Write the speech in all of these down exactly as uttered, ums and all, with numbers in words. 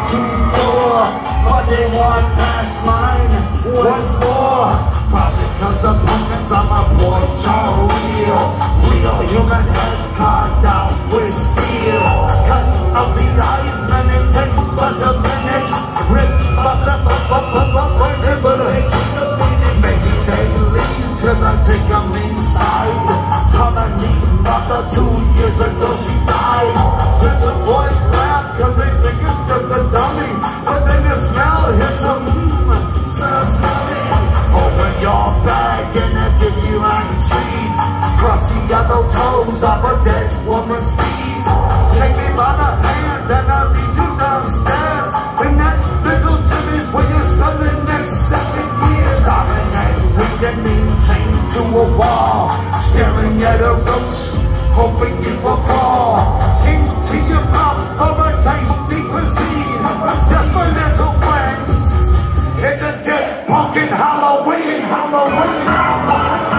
two door, but they want past mine. What for? Probably cause the pumpkins on my porch are real. Real human heads carved out with steel. Cut out the eyes, man, it takes but a minute. Rip up the up up up up right in, but I keep a minute. Maybe they leave cause I take them inside. Colony mother, two years ago she died. Little boys laugh cause they think it's just a dummy. But then the smell hits them, mmm, smells yummy. Open your bag and I give you an treat. Cross the yellow toes off a dead woman's feet. Take me by the hand and I'll lead you downstairs. And that little Jimmy's where you spend the next seven years. Stopping and weakening, chained to a wall. Staring at a roach, hoping it will crawl into your mouth for a tasty cuisine. Just for little friends. It's a dead pumpkin Halloween, Halloween, Halloween.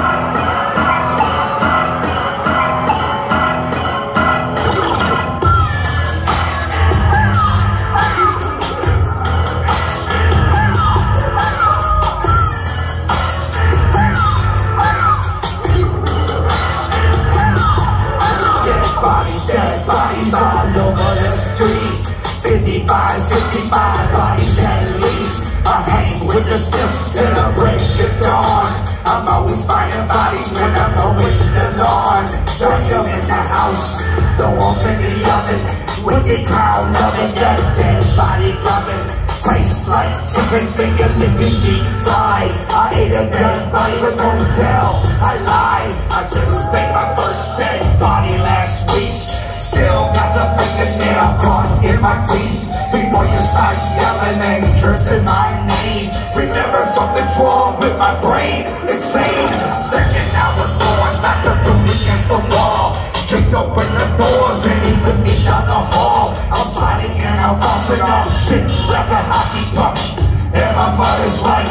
Dead bodies all over the street. Fifty-five, sixty-five bodies at least. I hang with the stiffs till I break the dawn. I'm always finding bodies when I'm mowing the lawn. Turn them in the house, throw them in the oven. Wicked crowd loving that dead body coming. Tastes like chicken finger licking deep fried. I ate a dead body but don't tell, I lied. I just ate my first dead body last week. Still got the fingernail caught in my teeth. Before you start yelling and cursing my name, remember something's wrong with my brain. Insane. Second I was born, not the boot against the wall. Kicked open the doors and he put me down the hall. I was sliding and I was bouncing off shit like a hockey puck. And my mother's like,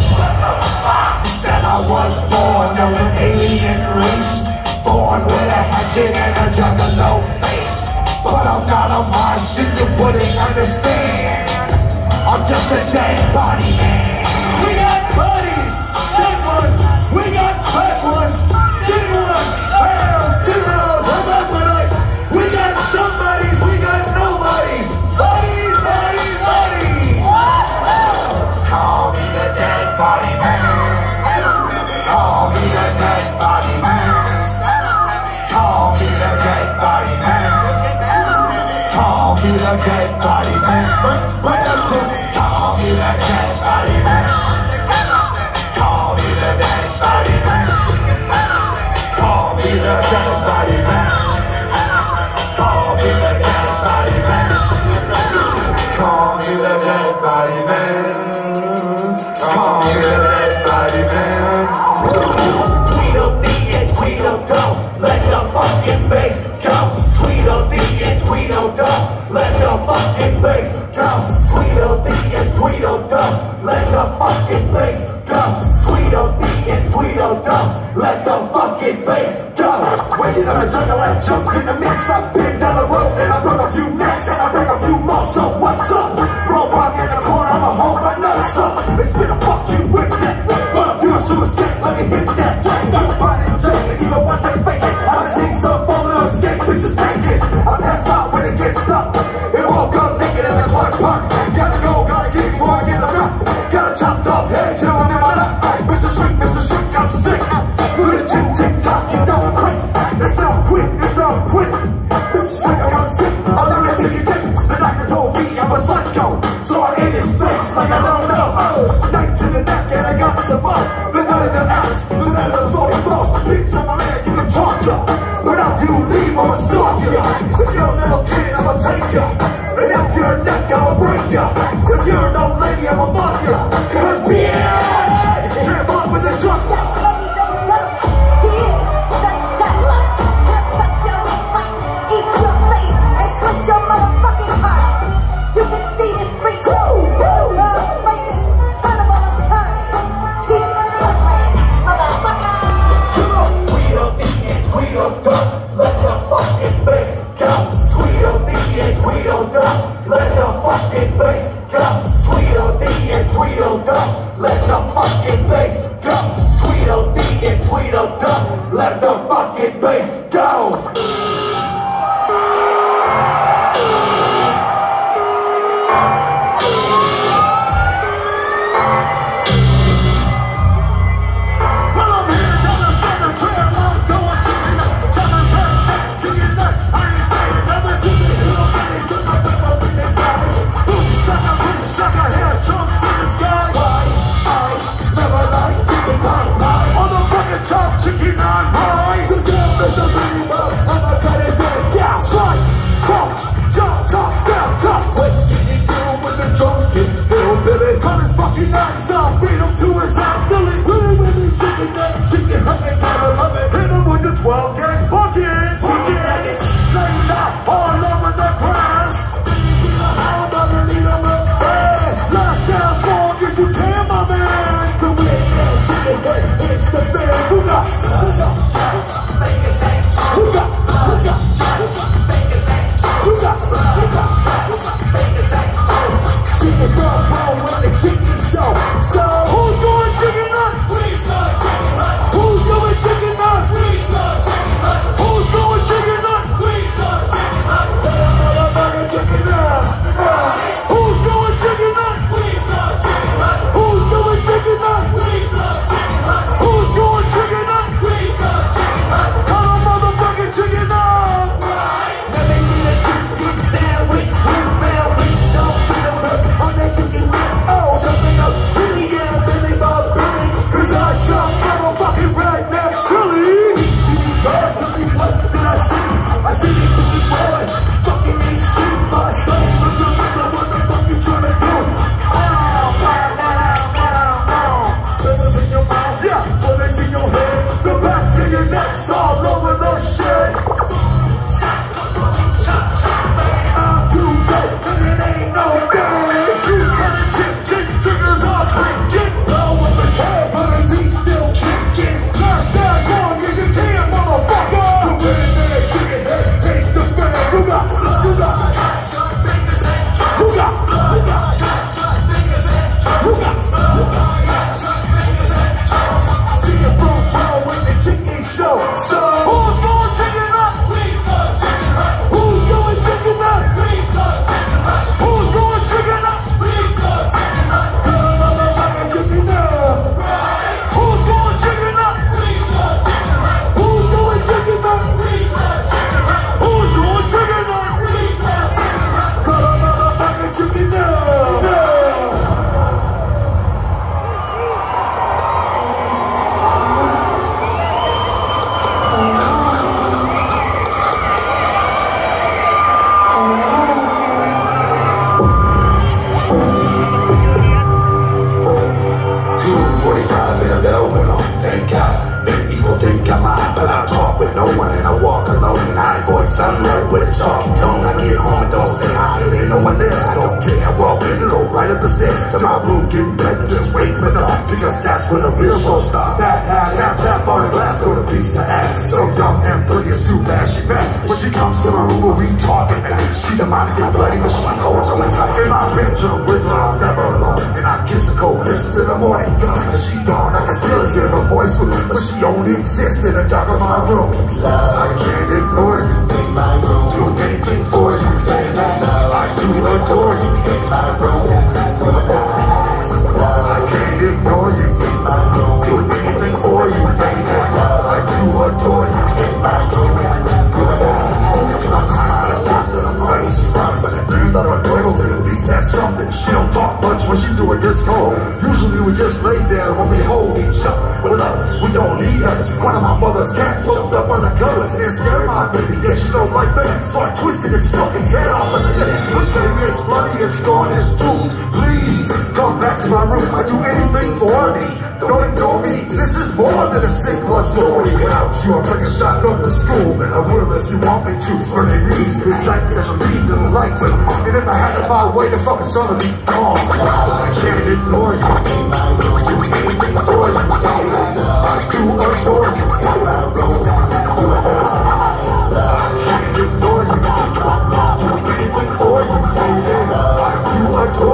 said I was born of an alien race. Born with a hatchet and a juggalo face. But I'm not a Martian, you wouldn't understand. I'm just a dead body man. We got bodies, dead ones. We got fat ones, skinny ones, arrows, zeros, hermaphrodite. We got somebodies, we got nobody. Bodies, bodies, bodies. Call me the dead body man. Call me the dead body man. Call me the dead body man. Call me the dead body man. Wait up to me. Call me the dead body man. Call me the dead body man. Call me the dead body man. Call me the dead body man. Call me the dead body man. Call me the dead body man. Tweedledee and Tweedledum, let the fucking bass go. Tweedledee and Tweedledum, let the fucking bass go. Tweedledee and Tweedledum, let the fucking bass go. Tweedledee and Tweedledum, let the fucking bass go. Waiting on the jungle and jump in the mix. I've been down the road and I broke a few necks and I break a few more. So what's up? Robot in the corner, I'ma hold my nuts up. It's been a fuck you with that. But if you're suicide, let me hit that. Don't buy it, Jay, and even when they fake it. I've seen some falling off skate, bitches naked. I pass out when it gets tough. It woke up naked in the closet. bass go. Tweedledee and Tweedledum, let the fucking bass go. Tweedledee and Tweedledum, let the fucking bass go. Chicken on high, the girl is the believer. I'ma cut his head down. Slice, crunch, jump, top, step, cut. What did he do with the drunken hillbilly? Cut his fucking knives out, beat him to his eye. Billy, Willy, Willy, chicken nut, chicken honey, gotta love it. Hit him with the twelve gauge bucket. Chicken nuggets, laid out all over the grass. How about to need him up fast? Last dance long as you can, my man. The wind and chicken head, it's the band. Who got? Who got? Fingers ain't toes. Who got? Who got? Fingers ain't toes. Who got? Who got? Fingers ain't toes. Chicken front row with the chicken show. So who's going chicken nut? Please go chicken nut. Who's going chicken nut? Please go chicken nut. Who's going chicken nut? Please go chicken nut. Motherfucking chicken nut. Who's going chicken nut? Please go chicken nut. Who's going chicken nut? Please go chicken nut. Who's going chicken nut? Please go chicken nut. Call a motherfucking chicken nut. Right. Let me eat a chicken sandwich with mail with some peanut on that chicken nut. Oh, jumping up, Billy, yeah, Billy Bob Billy. Cause I jump motherfucking redneck silly. God, tell me what did I see? I see it to me, boy. Fucking ain't see my son. Let's go, let's go, what the fuck you tryna do? Ow, ow, ow, ow, ow, ow. Feathers in your mouth, yeah, bullets in your head. The back of your neck's all over the shit. I'm too good, and it ain't no bad. Two kind of chicken, triggers all drinking. Blow up his head, but his feet still kicking. Last as long as you can, motherfucker. The redneck chicken head hates the fan. Who got? Who got? Fingers and toes. Who got? Who got? Fingers and toes. Who got? Who got? Fingers and toes. See the front row with the chicken show. So who's going chicken nut? Please go chicken nut. Who's going chicken nut? Please go chicken nut. Who's going chicken nut? Please go chicken nut. Girl, motherfucking chicken nut. Right. Who's going chicken nut? Please go chicken nut. Who's going chicken nut? Please go chicken nut. Who's going chicken nut? Please go chicken nut. Girl, motherfucking chicken nut. Yeah. Sunlight with a chalky tone. I get home and don't say hi, it ain't no one there. I don't care, I walk in and go right up the stairs to my room, getting bed and just wait for dark, because that's when the real show starts. That ass, tap tap on the glass, go to piece of ass. So young and pretty, it's too bad she back. When she comes to my room, where we talk at night, she's demonically bloody, but she holds on tight. In my bedroom with her, I'm never alone, and I kiss her cold lips till the morning comes. And she gone, I can still hear her voice, but she only exists in the dark of my room. Love, I can't ignore you. My room, do anything for you, baby. I do adore you in my room. I can't ignore you in my room. Do anything for you, baby. I do adore you in my room. But I do love her girl, at least that's something. She don't talk much when she doing this home. Usually we just lay there when we hold each other. With others, we don't need others. One of my mother's cats jumped up on the gutters and it scared my baby. Yes, she don't like babies, so I twisted its fucking head off and let it look, baby, it's bloody, it's gone, it's doomed. Please, come back to my room, I do anything for me. Don't ignore me, this is more than a sick blood story. Without you, I'm bringing shotgun to school, and I will if you want me to. For any reason, it's like there's a lead to the lights. And if I had to find a way to fucking son of me, gone. I can't ignore you. Do anything for you. I do adore you. I can't ignore you. Do anything for you. I do adore you.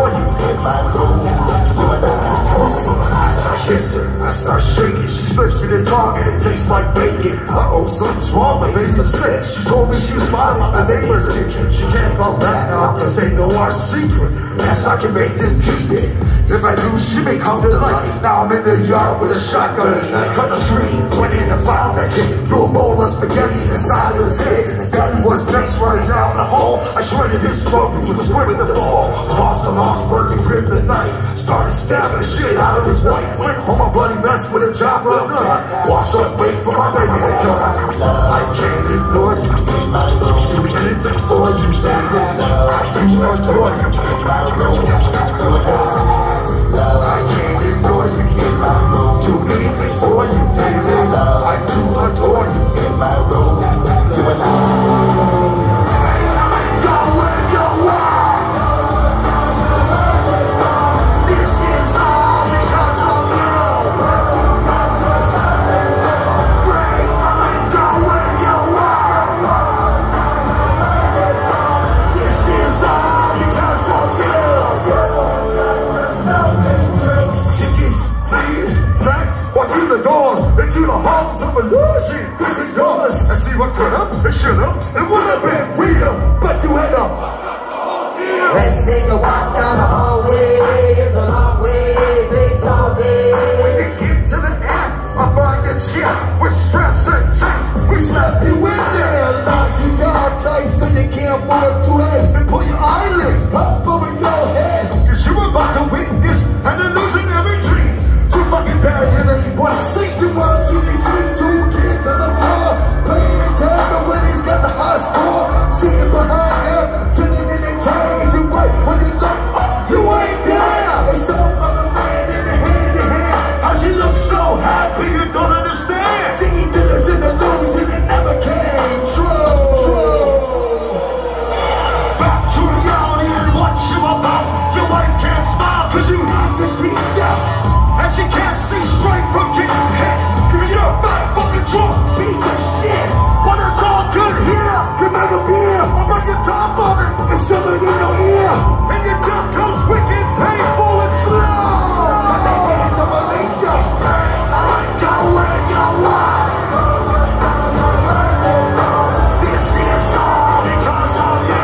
your tongue and it tastes like bacon. Uh-oh, something's wrong, my face upset. She told me she was spotting the neighbor's kitchen. She can't come back now, cause they know our secret. Yes, I can make them keep it. If I do, she may come to life. Now I'm in the yard with a shotgun and I cut the screen, went in and found that kid. Threw a bowl of spaghetti inside of his head. And the daddy was next, running down the hall. I shredded his throat, he was with the ball. Tossed the Mossberg and gripped the knife. Started stabbing the shit out of his wife. Went home a bloody mess with a job well done. Wash up, wait for my baby to come. I can't ignore you. Do anything for you, daddy. I do adore you. I can't ignore you. Do anything for you, David. I do adore you. In my room, you and I. Go where you are. This is all because of you. Great, go where you are. This is all because of you. Walk through the doors into the halls of illusion. Fifty dollars and see what could have and should have and would have been real, but you had to. Let's take a walk down the hallway. It's a long way, takes all day. When you get to the end, I find a chair with straps and chains. We slap you in there, lock you down tight so you can't move to it, and pull your eyelids up over your head. Cause you're about to witness an illusionary dream. Too fucking bad, you know you wanna see you up. You can see two kids on the floor playing in time when he's got the high score. Sitting behind them, turning in their chains and right when he look up, you ain't there. They some other man in the hand to hand. How she looks so happy, you don't understand. See, dinners in the losing, it never came true. Back to reality and what you about. Your wife can't smile cause you have to keep down. And she can't see straight from getting hit. Cause you're a fat fucking drunk piece of shit. But it's all good here. Remember beer, I'll break the top of it. It's something in your ear. And your death comes wicked, painful and slow. And the hands of a leader. I like go where you are. This is all because of you.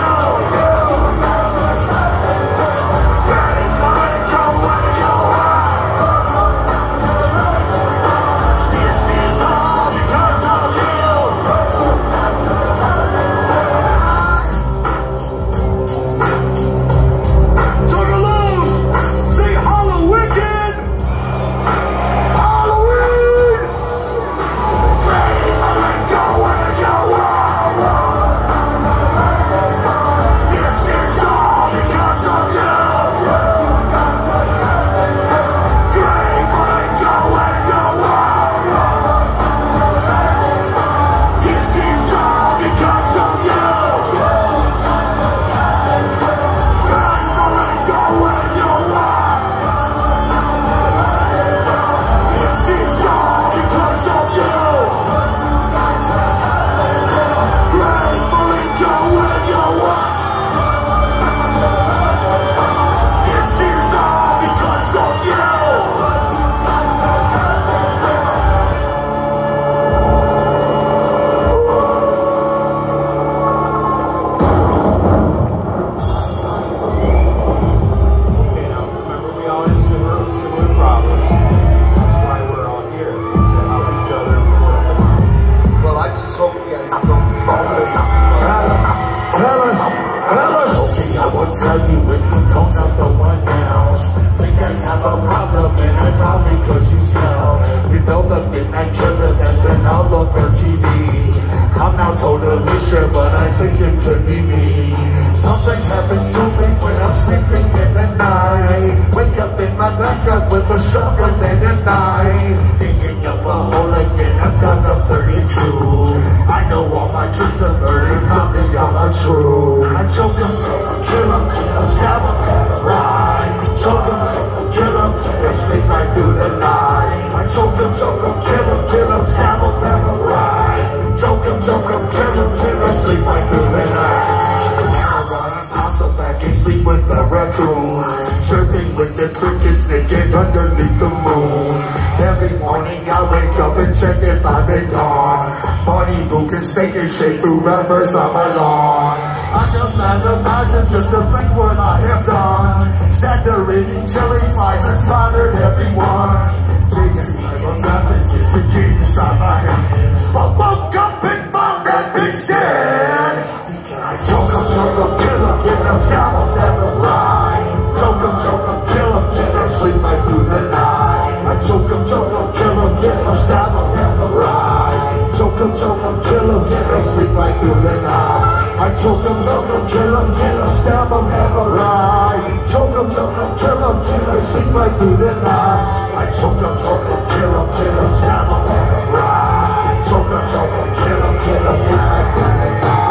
Tell you if you don't tell no one else. Think I have a problem and I probably cause you smell. You know the midnight killer that's been all over T V. I'm not totally sure but I think it could be me. Something happens to me when I'm sleeping in the night. Wake up in my backup with a shotgun and a knife. Digging up a hole again, I've got up thirty-two. I know all my dreams are murder, probably all are true. I choke them, kill them, stab them, ride. Choke them, kill them, they sleep right through the night. I choke them, choke them, kill them, kill them, stab them, ride. Choke them, choke them, kill them, kill them, sleep right through the night. I run, I pass up back and sleep with the raccoon. and check if I've been gone. Funny boo can steak and shake through rappers on my lawn. I can imagine just to think what I have done. Sat there eating cherry pies and slaughtered everyone. Taking time of nothing just to get inside my head. But woke up and found that bitch dead. Choke him, choke him, kill him, give him shambles every line. Choke him, choke him, kill him, get him sleep right through the night. I choke him, choke him, kill him, get him shambles every line. Choke him, choke him, kill him, get him sleep right through the night. I choke him, choke him, kill him, get him stab him every line. Choke him, choke him, kill him, get him sleep right through the night. I choke him, choke him, kill him, get him stab him every line. Choke him, choke him, kill him, get him stab him every line.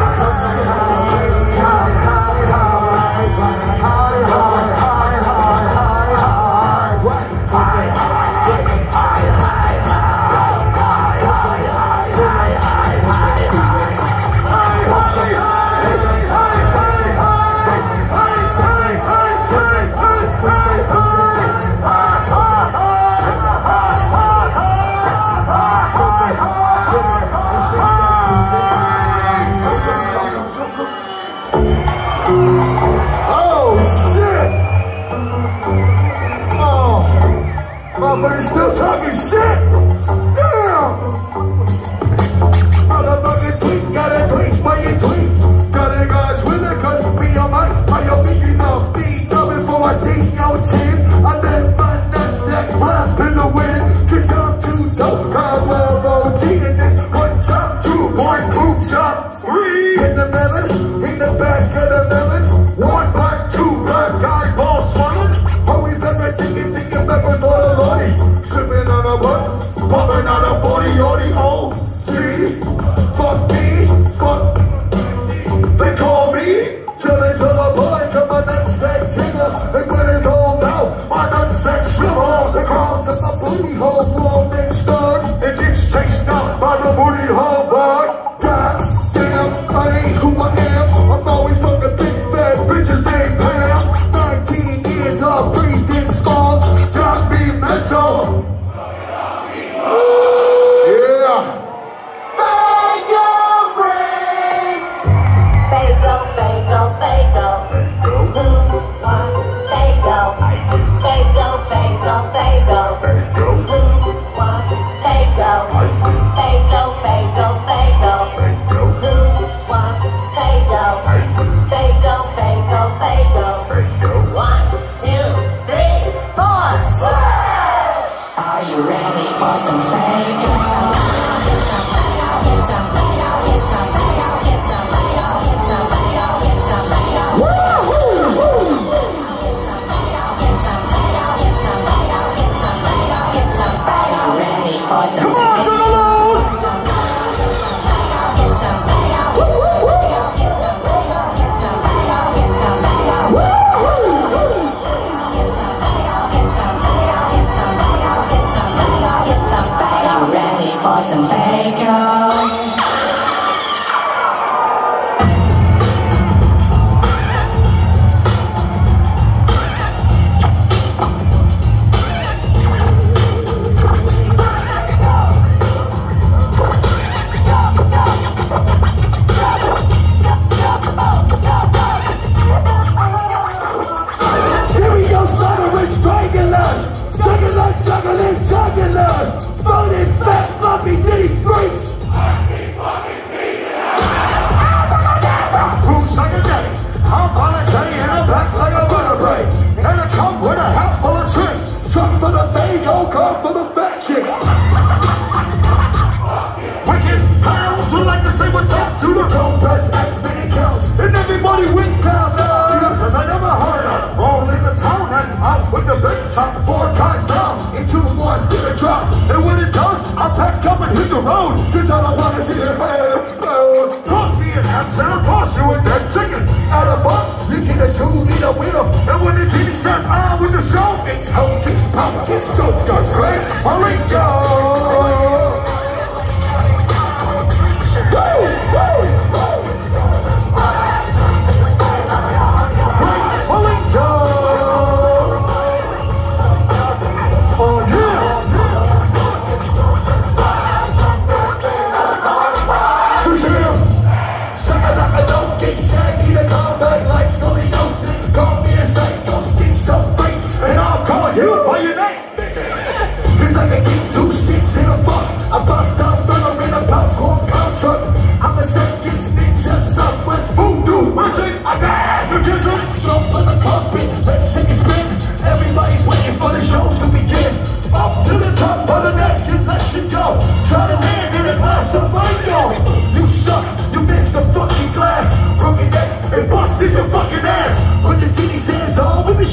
Motherfuckers still talking shit! Damn! Motherfucking tweet, gotta tweet, why you tweet? Gotta guys with it, cause we on my, I don't be enough beat. Now before I sting your team, I let my nutsack flap in the wind. Cause I'm too dope, I love O G in this one chop, two point boom chop, three in the melon, in the back of the melon. One black, two black, guy ball swallowed. Always never thinking, thinking backwards, Lord of Lordy. Sipping on a butt, pumping on a forty, forty, oh, see, fuck me, fuck, they call me, till they tell a boy, come my nutsack tingles, and when it's all out, my nutsack swivels, it crawls in my booty hole, warm and stuck, it gets chased out by the booty hole bug. God damn, I ain't who I am, I'm always fucking big fat bitches named Pam, nineteen years of breathing small, got me mental.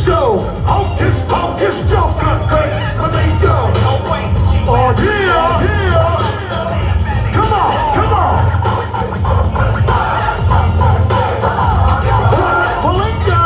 show. Hocus pocus, jokers, great, but they go. Oh yeah, yeah. Come on, come on. Malenko.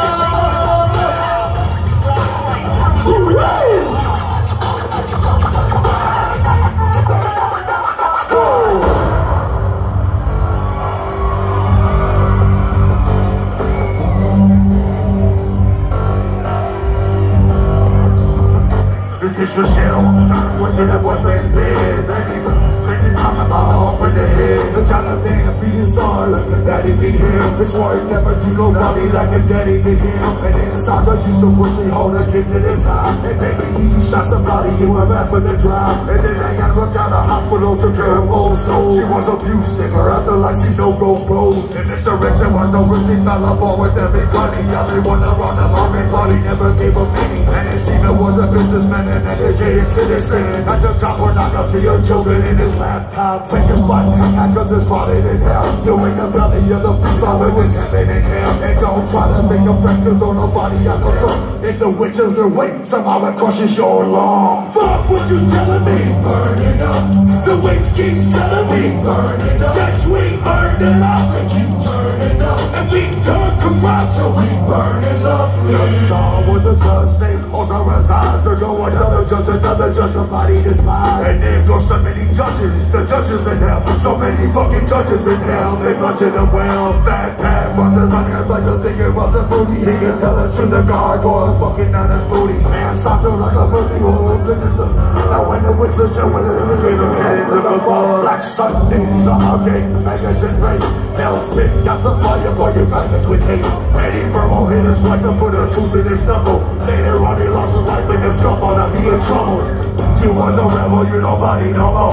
This was hell, when the boyfriend's bed, baby, spending time in my heart with the head. The Jonathan beat his son like his daddy beat him. This war he never do nobody like his daddy beat him. And then Sandra used to push me hard to get to the time. And baby, he shot somebody in my back for the drive. And then I got looked out of hospital, took care of old soul. She was abusive, her after like she's no gold bros. And Mister Richard was no rich, he fell apart with everybody. Everyone around the mom and party never gave a penny. And his Steven was a businessman and an educated citizen. I took top or knock up to your children in his laptop. Take a spot, hang out cause it's spotted in hell. You in the belly of the beast, all it was happening here. And don't try to make a fresh cause don't nobody got no trust. If the witches their weight, somehow it crushes your lung. Fuck what you telling me, burning up. The witch keeps telling me, burning up. Sex we earned it up, and keep turning up. And we turn corrupt, so we burning up. The star was a sunset, also resides to go another judge, another judge, somebody despised. And there goes so many judges, the judges in hell. So many fucking judges in hell, they budget them well. Fat Pat runs his money like a thinking runs a booty. He can tell it to the gargoyles fucking on his booty. Man, Santo like a pussy, who is the system. Now when the witches show when the rhythm heads of the ball. Black Sundays are hugging, maggots and rape. Hell's pit got some fire for your maggots with hate. Eddie Burrow hit his wife and put a tooth in his knuckle. Later on he lost his life in the scuffle, now he in trouble. You was a rebel, you nobody no more.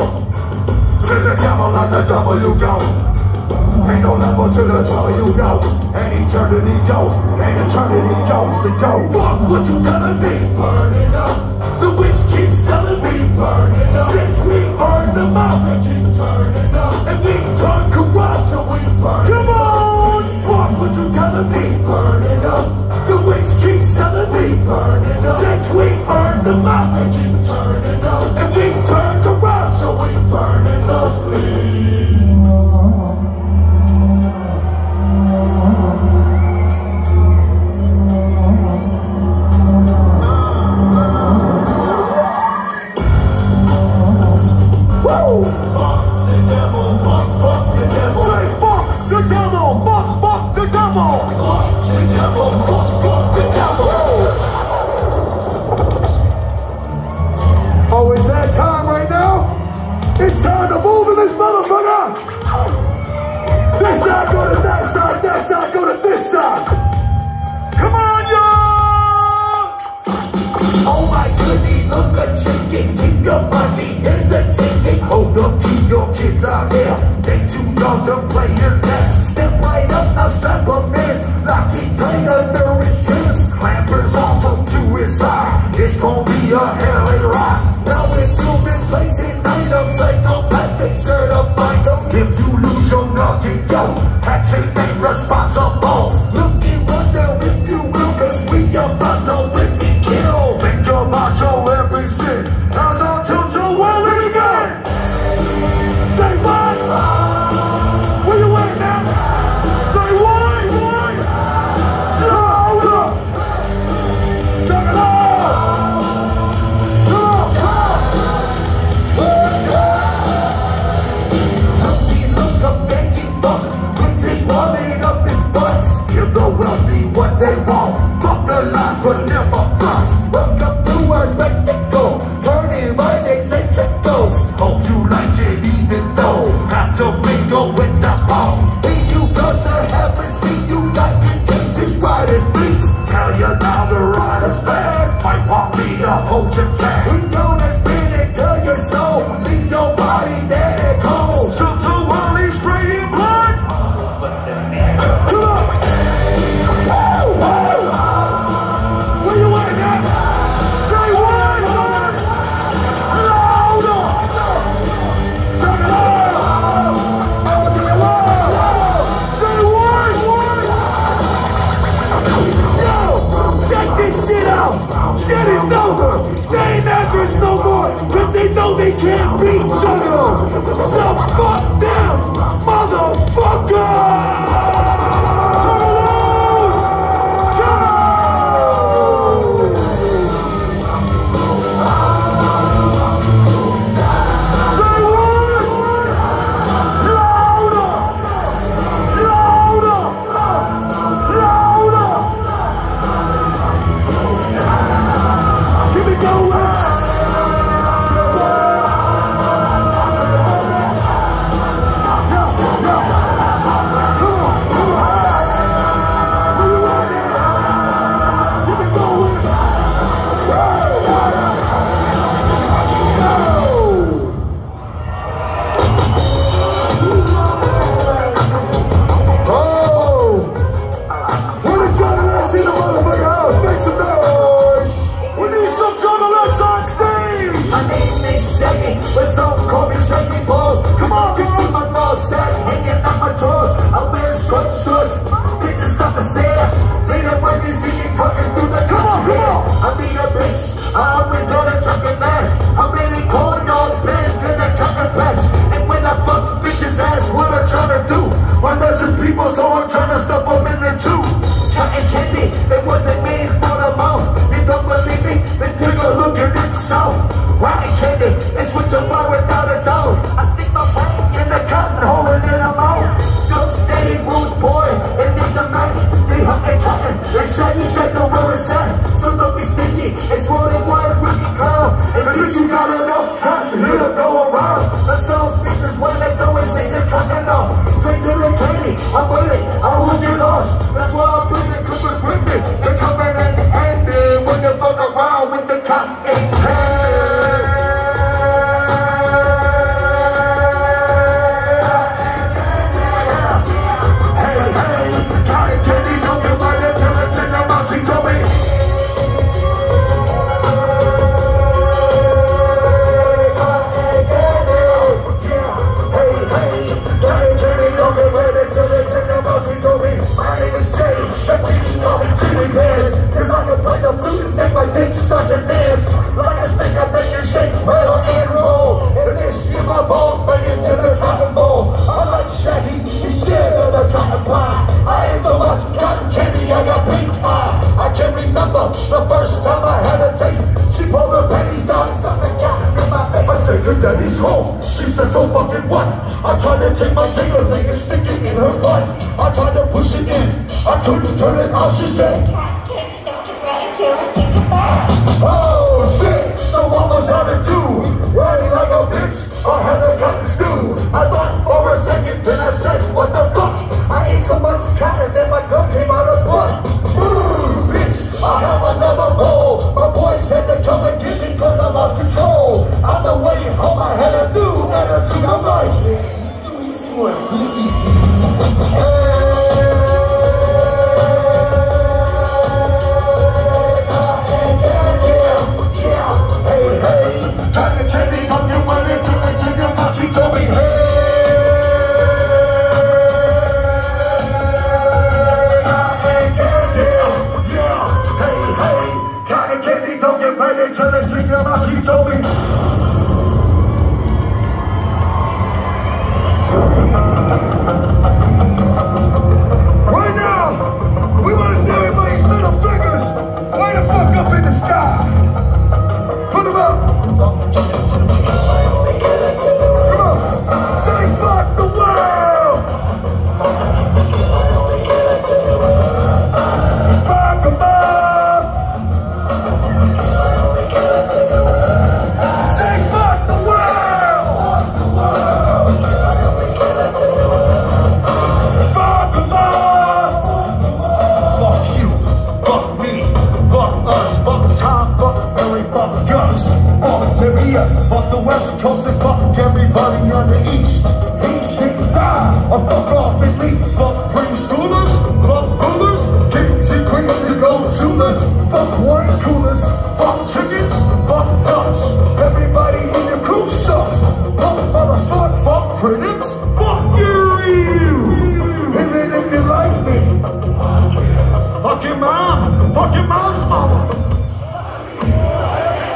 To the devil on the double you go. Ain't no level to the trouble you go. And eternity goes, and eternity goes and goes. Fuck what you telling me, burn it up. The witch keeps telling me, burn it up. Since we earned them out, we keep turning up. And we turn corrupt, so we burn. Come on, fuck what you telling me, burn it up. The witch keeps telling me, burn it up. Since we earned them out, we keep turning up. And we turn corrupt, so we burn it up. Oh, is that time right now? It's time to move in this motherfucker! This side go to that side, that side go to this side! Come on, y'all! Oh my goodness, look at chicken, keep your money hesitating. Hold up, keep your kids out here. They too young to play in that. Step right up, now strap them in. Like he played under his chin. Clampers off him to his side. It's gonna be a hell of a ride. Now if you've been placing items, psychopathic certified. If you lose your nugget, yo, hatchet ain't responsible. Look and wonder if you will, cause we about to rip and kill. Think about your every sin, as I'll tilt your wallet again. Say what? Where you at now? Say what? Yo, hold up. Check it out. What they want, fuck the line, but never front. Welcome to our spectacle, burning rise, they say go. Hope you like it even though have to mingle with the ball. When you girls are haven't seen you like it, cause this ride is bleak. Tell you now the ride is fast, might want me to hold your cash. We gonna spin it till your soul leaves your body dead and cold. Shoot to Wally spraying blood. Come on. Where you They ain't average no more, cause they know they can't beat Juggernaut. So fuck them, motherfuckers! Juggernaut! Go! Say what? Louder! Louder! Louder! Keep it going! But some call me shaky balls. Come on, you see my balls set, hanging out my drawers. I wear short shorts, bitches stop and stare. They don't want to see me cutting through the come on, come on. I be a bitch, I always got a trucking mask. How many corn dogs been in a cotton patch? And when I fuck bitches ass, what I'm trying to do? My nuts is people, so I'm trying to stuff them in there too. Cotton candy, it wasn't made for the mouth. You don't believe me? Then take a look at itself. Rotten candy, it's what you find without a doubt. I stick my brain in the cotton hole and then I'm out. So steady, rude boy, and in the night, they hunting cotton. They shiny, shake the where it's at. So don't be stingy, it's more than one wicked clown. And bitch, you got enough cotton here to go around. And some bitches when they go and shake their cotton off. Straight to the candy, I'm with it, I won't get lost. That's why I'm bringing clippers with me. They're coming in handy when you fuck around with the cotton candy. Cause I can play the flute and make my dick start to dance. Like a stick, I make it shake, rattle and roll. And this year my balls bang into the cotton bowl. I'm like Shaggy, you scared of the cotton pie. I ate so much cotton candy, I got pink eye. I can remember the first time I had a taste. She pulled her panties down and stuck the cotton in my face. I said, your daddy's home. She said, so fucking what? I tried to take my ding-a-ling and stick it in her butt. I tried to push it in, I couldn't turn it out. She said, oh shit, so what was I to do? Riding like a bitch, I had a cotton stew. I thought for a second, then I said, what the fuck? I ate so much cotton that my tongue came out of butt. Mmm, bitch, I have another bowl. My boys had to come and get me cause I lost control. On the way home I had a new attitude. I'm like, man, you doing too much pussy, dude. Hey. Cotton candy on your money till they take your mouth. She told me, hey, cotton candy, yeah, hey, hey, cotton candy, don't get ready till they take your mouth. She told me. Right now, we want to see everybody's little fingers way the fuck up in the sky. Put them up. Come on, say fuck the world. Fuck them up. Say fuck the world. Fuck them up. Fuck you, fuck me, fuck us, fuck Tom, fuck Billy, fuck us. Fuck Darius, fuck the West Coast and fuck everybody on the East. East and die, or fuck off and leave. Fuck preschoolers, fuck rulers, kings and queens to go to us. Fuck wine coolers, fuck chickens, fuck ducks. Everybody in your crew sucks. Fuck motherfuckers, fuck critics, fuck you. Even if you like me, fuck your mom, fuck your mom's mama.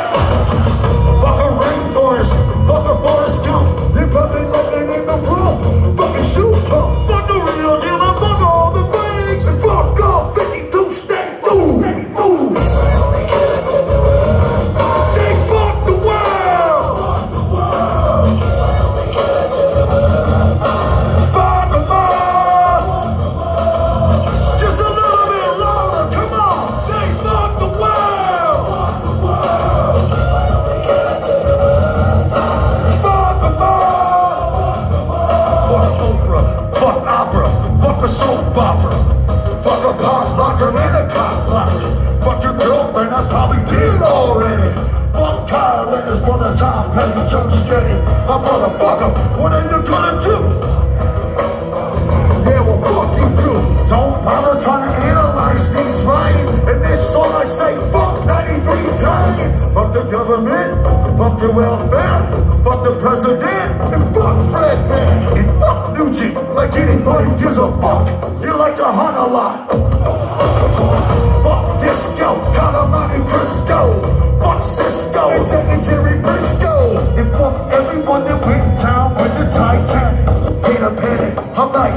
already. Fuck Kyle and his brother Tom Petty, jump steady. My motherfucker, what are you gonna do? Yeah, well, fuck you too. Don't bother trying to analyze these rhymes. In this song I say fuck ninety-three times. Fuck the government, fuck your welfare, fuck the president, and fuck Fred Bear, and fuck Nugent, like anybody gives a fuck. You like to hunt a lot. Fuck disco, Calamari Crisco, fuck Cisco, and Terry Briscoe, and fuck everyone that went down with the Titanic. Ain't a panic, I'm like,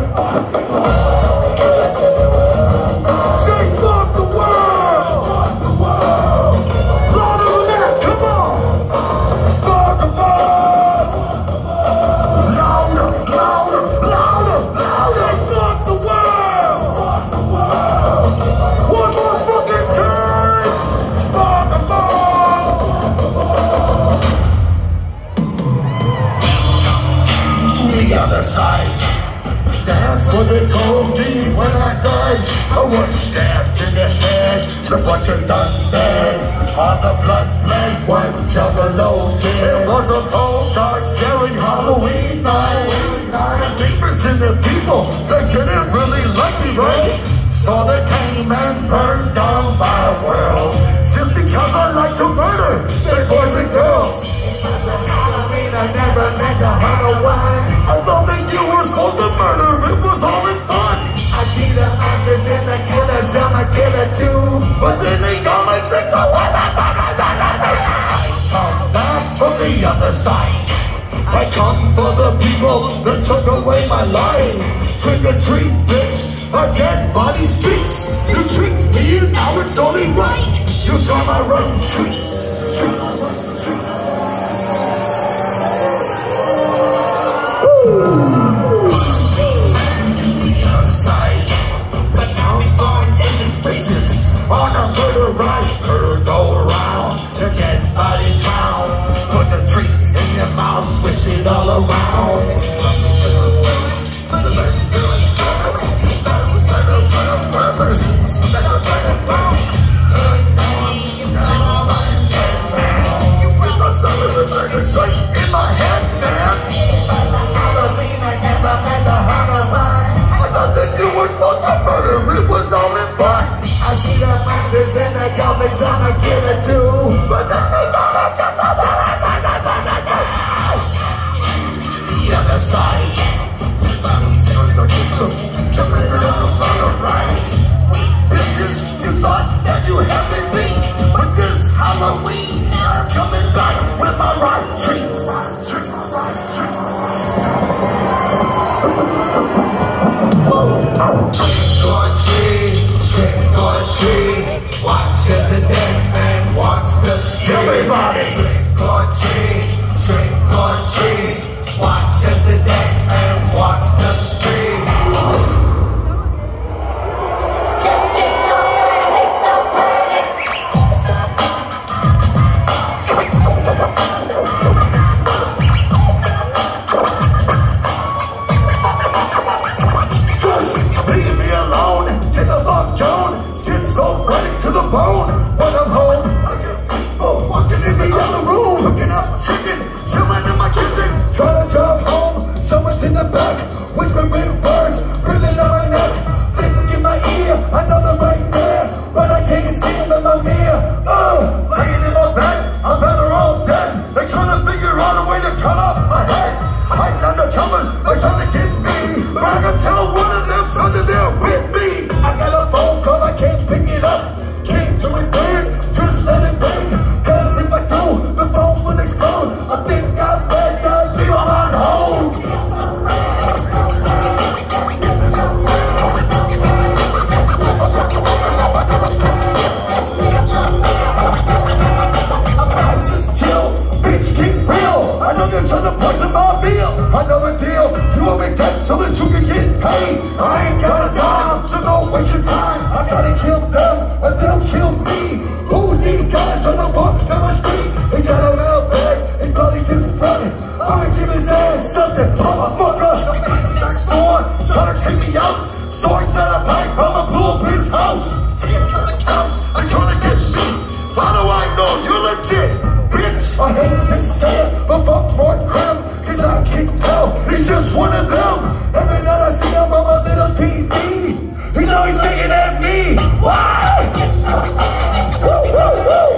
say fuck the world, fuck the world, louder than that, come on, fuck the world, louder, louder, louder, louder, say fuck the world, fuck the world, one more fucking time, fuck the world, the other side. That's what they told me when I died. I was stabbed in the head, look what you done there. On the blood bled, one juggalo here. It was a cold, dark, scary Halloween night. The demons and the people, they didn't really like me, right? So they came and burned down my world. Just because I like to murder, they boys and girls. I never meant to hurt one. I thought that you were supposed to murder. It was all in fun. I see the monsters and the killers. I'm a killer too. But then they call me sick. I come back from the other side. I come for the people that took away my life. Trick or treat, bitch. A dead body speaks. You treat me and now it's only right. You saw my road treats. On a murder ride, murder go around. The dead body clown. Put the treats in your mouth, swish it all around. You put the stuff in straight in my head, man. Halloween, I never meant to hurt one. I thought that you were supposed to murder, it was all in fun. I see the monsters and the goblins, I'm a killer too. But then they got us just a the other side. Bitches, you thought that you had me beat. But this Halloween, I'm coming back with my right treats. Trick or treat, trick or treat. Watch as the dead man walks the street. Everybody! Trick or treat, trick or treat. Watch as the dead man walks the street. To the bone, when I'm home, I hear people walking in the other room, cooking up chicken, chilling in my kitchen, trying to drive home. Someone's in the back, whispering words, breathing on my neck, thinking in my ear, I know they're right there, but I can't see them in my mirror. Uh, laying in my bed, I'm better off dead. They trying to figure out a way to cut off my head. Hide undercovers, they trying to get me, but I can tell one of them something there with me. I got a phone call, I can't pick it up. Came to return, just let it ring. Cause if I do, the phone will explode. I think I'm shit, bitch. I hate to say it, but fuck more crap, cause I can tell he's just one of them. Every night I see him on my little T V, he's always looking at me. Why? Woo, woo, woo.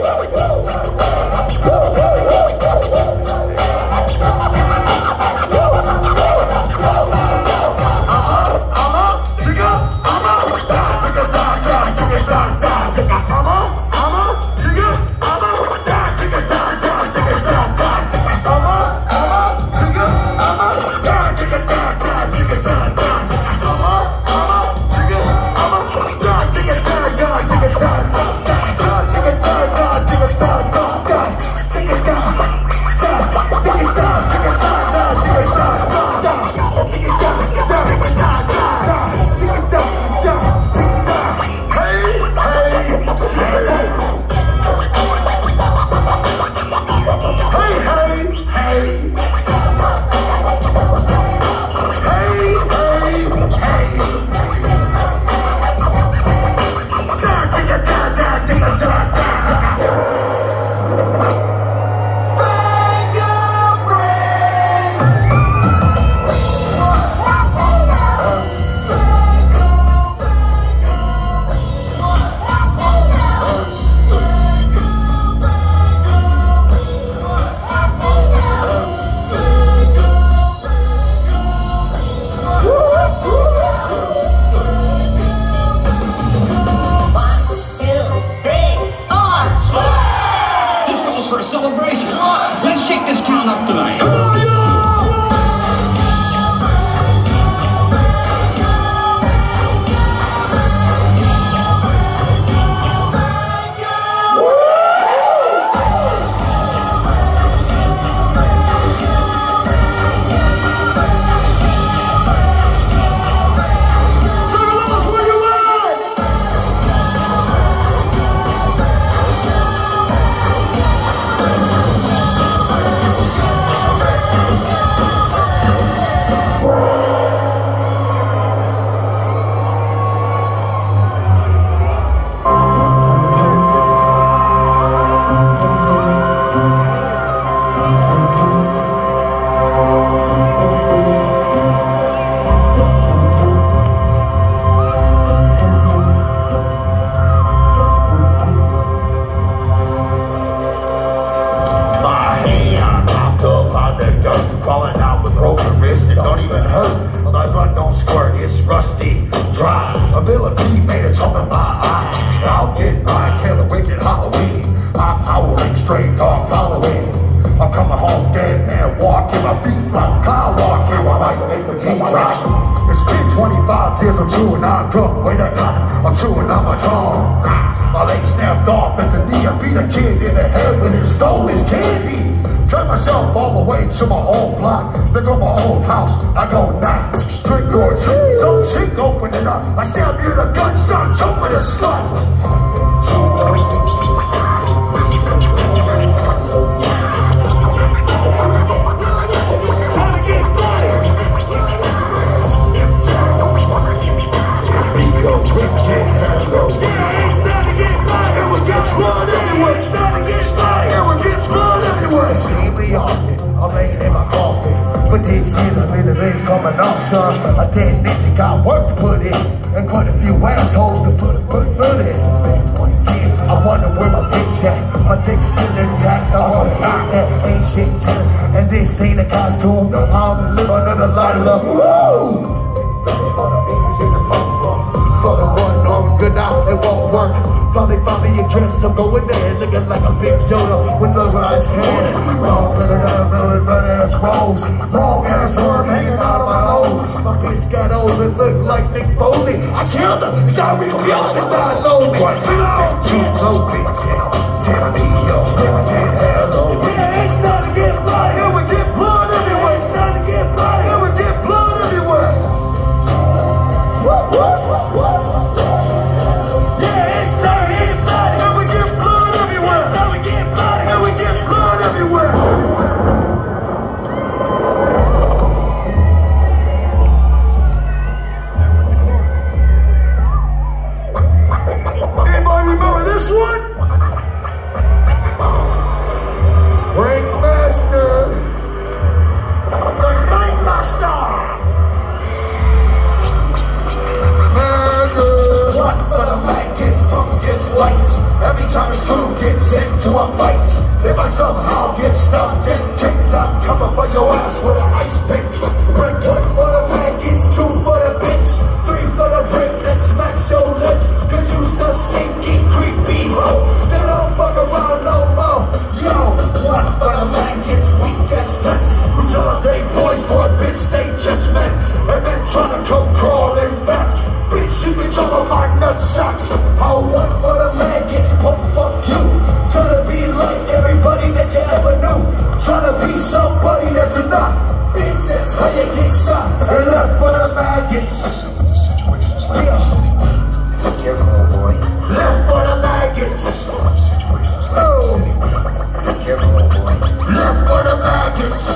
gets into a fight, if I somehow get stopped and kicked, I'm coming for your ass with an ice pick. Break one for the maggots, two for the bitch, three for the brick that smacks your lips. Cause you so sneaky, creepy hoe, they don't fuck around no more. Yo, one for the maggots, weak as nuts, who's all day boys for a bitch they just met, and then tryna come crawling back. Bitch, you can jump on my nutsack. How one for the maggots, punk fuck you. Tryna be like everybody that you ever knew, tryna be somebody that you're not. Bitch, that's how you get shot. And left for the maggots. Yeah. Careful, boy. Left for the maggots. Oh. Careful, boy. Left for the maggots.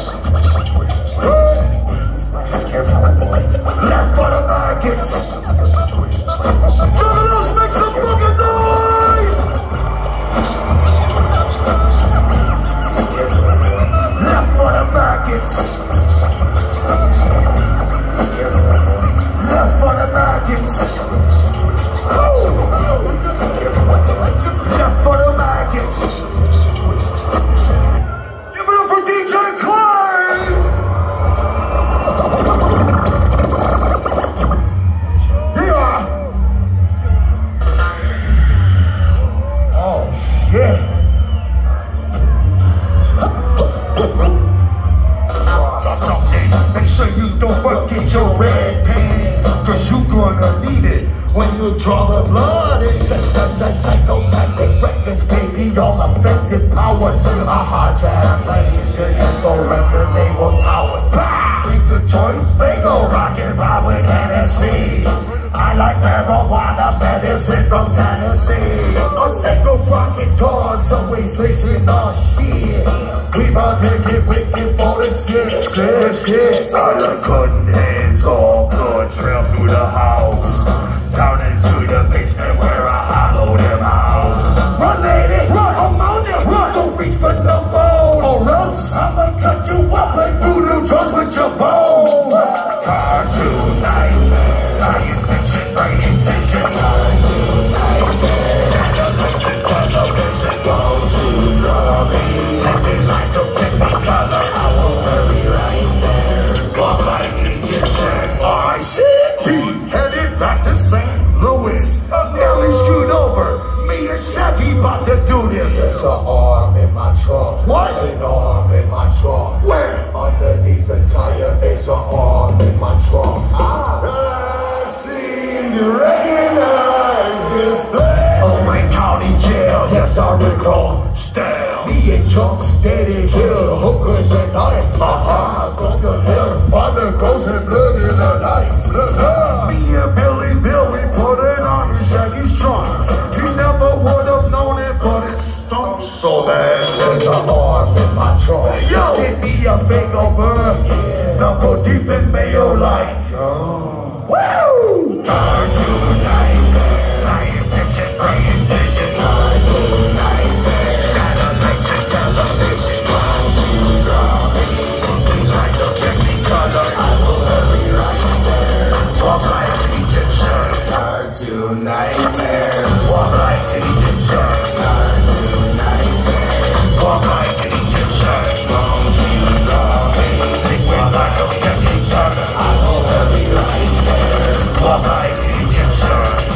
Careful, boy. Left for the maggots. Dominoes, make some fucking noise! Left for the maggots. Left for the maggots. Left for the maggots. Give it up for D J Clay! Yeah! Oh, shit! Make sure you don't forget your red pen, cause you gonna need it when you draw the blood. It's just a psychopathic records, baby, all offensive powers. A hard to have ladies, your info record label towers. Bah! Drink the choice, Fago, rockin' ride with Hennessy. I like marijuana medicine from Tennessee. On Psycho rockin' tours, always listen on shit. We bout to get wicked for the shit, shit, shit. I like cutting hands, all blood trail through the house, down into the basement where I hollow them out. Run, lady, run, I'm on it, run. Don't reach for no phone, or else I'ma cut you up like voodoo drums with your bones. Cartoon nightmare, science fiction, brain incision. Cartoon nightmare, animation, television, bone shoes on me. Ending lights of technicolor, I will hurry right there. Walk like an Egyptian, I see be headed back to Saint Louis. Nearly screwed over, me and Shaggy about to do this. There's an arm in my trunk. What? An arm in my trunk. Where? Underneath the tire, there's an arm in my trunk. Ah. I seem to recognize this place. Oakland County Jail, yes I recall. Style. Me and Chunk steady kill hookers and knives. Uh-huh. From the hair, father goes in blood in the night. Me and Billy Bill, we put it on his Shaggy's trunk. He never would have known it, but it stunk so bad. There's an arm in my trunk. Yo, give me a big old bird. Yeah. Knuckle deep in mayo like. Oh. Woo! Cartoon nightmare, science fiction, brain incision. Cartoon nightmare, animation, television, brown shoes on me. Lights of technicolor, I will hurry right there. Walk like an Egyptian. Cartoon nightmare, walk like an Egyptian. Cartoon nightmare, walk like an Egyptian. Brown shoes on me. Liquid like a technicolor, I will hurry right there. Walk like an Egyptian.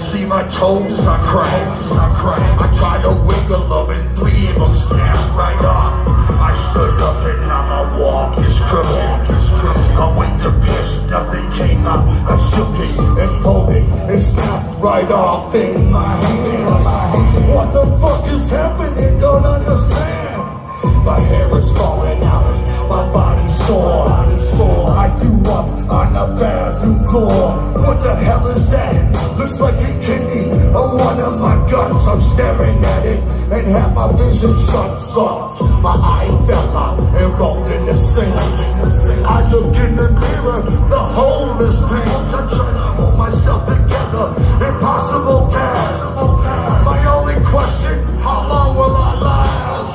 see my toes, I crack, I crack. I tried to wiggle them and three of them snapped right off. I stood up and now my walk is crooked. I went to piss, nothing came out. I shook it and pulled it, it snapped right off in my hand. What the fuck is happening? Don't understand. My hair is falling out, my body's sore. I threw up on the bathroom floor. What the hell is that? Looks like a kidney or one of my guns. I'm staring at it and have my vision shuts off. My eye fell out and rolled in the sink. I look in the mirror, the hole is big. I'm trying to hold myself together. Impossible task. My only question, how long will I last?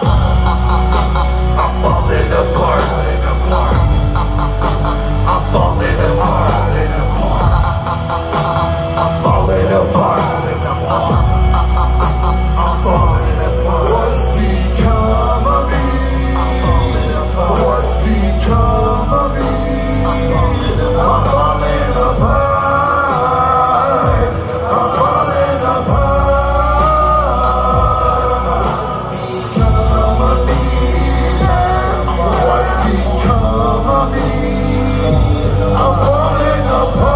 I'm falling apart. I'm falling apart. I'm falling apart. I'm falling apart. What's become of me? What's become of me? I'm falling apart. I'm falling apart. What's become of me? What's become of me? I'm falling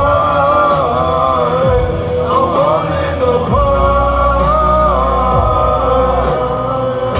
apart. I'm falling apart.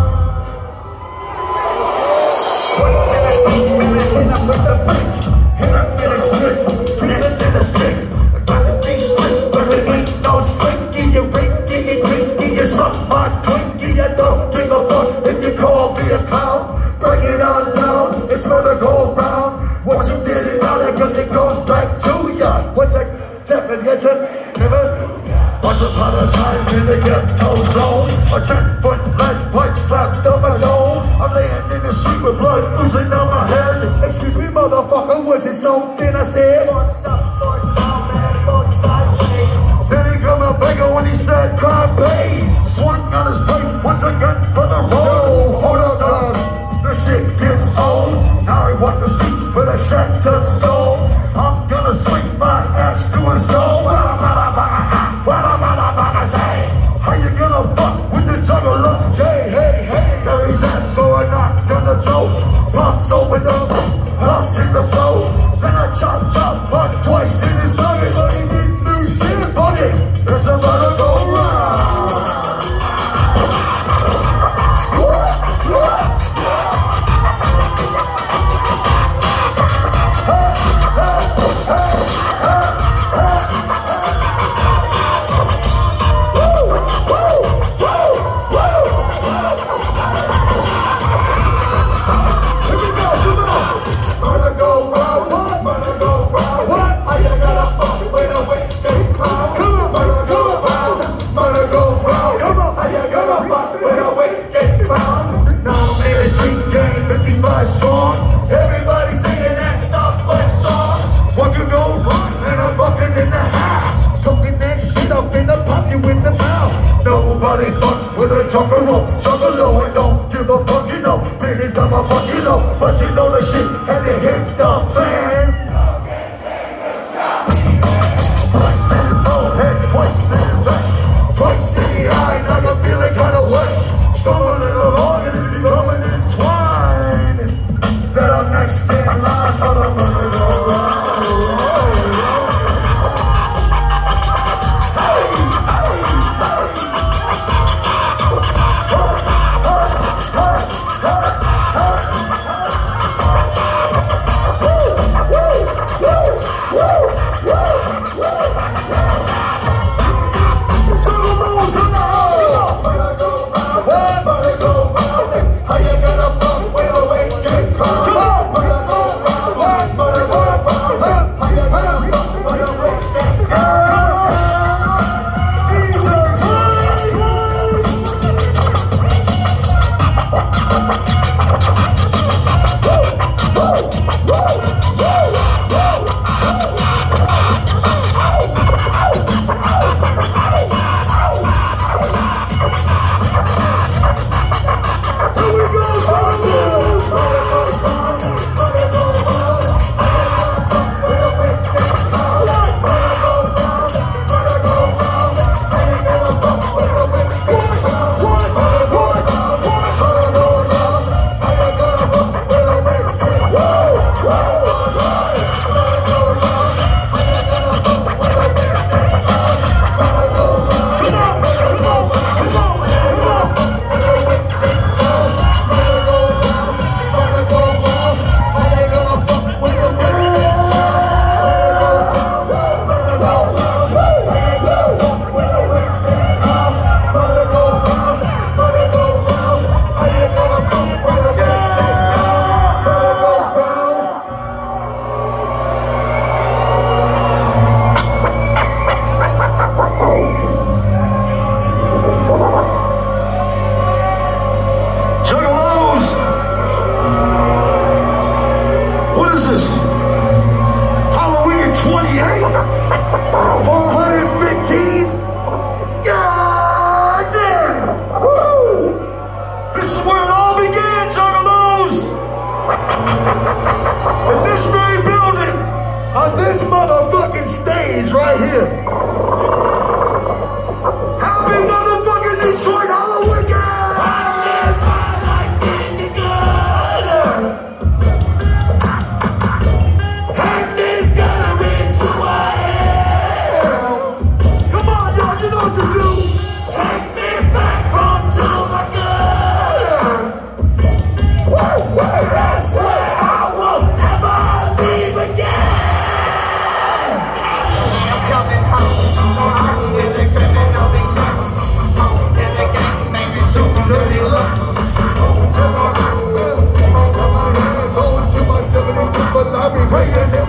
What did I do? Hit up with the break. Hit up in a strip. Hit up in a strip. I gotta be slick, but it ain't no slinky. You rinky, you drinky, you suck my twinkie. I don't give a fuck if you call me a clown. Bring it on down. It's gonna go round. What you did it out there, cause it goes back to ya. What's that? Never get it, never. Once upon a time in the ghetto zone, a ten foot lead pipe slapped up my nose. I'm laying in the street with blood oozing on my head. Excuse me, motherfucker, was it something I said? Forks up, forks down, man, forks sideways. Then he come up bigger when he said, cry pays. Swung on his plate, once again for the roll. Hold up, dog. The shit gets old. Now I walk the streets with a shattered skull. I'm gonna swing my axe to his toe. What am I say? How you gonna fuck with the juggler? Jay, hey, hey, there he's at, so I'm not gonna joke. Pumps open up, pumps in the flow. Then I chop, chop, punch twice in his nugget. But he didn't do shit, fuck it. There's another go round. Strong. Everybody singing that Southwest song. What could go wrong? And I'm fucking in the house. Talking that shit up in the pop you in the mouth. Nobody fucks with a juggalo. Juggalo, I don't give a fuck, you know. Business I'm a fuck, you know. But you know the shit and it hit the fan. Twice in his forehead, twice in his back. Twice in the eyes, I can feel it kind of wet. Stumbling along and it's becoming entwined. That I'm next in line, but I'm gonna go round. How you gonna fuck with a wicked crowd? Come on, come on, come on. this very building, on this motherfucking stage right here. Happy motherfucking Detroit Halloween! I live my life in the gutter, and it's gonna reach who I am. Come on, y'all, you know what to do. Take me back home to my gutter. Woo, woo, I swear I will never leave again. I'm coming home, home to the criminals and crooks, home to the gangbangers shooting dirty looks. Home to my asshole, to my seventy people, I'll be praying.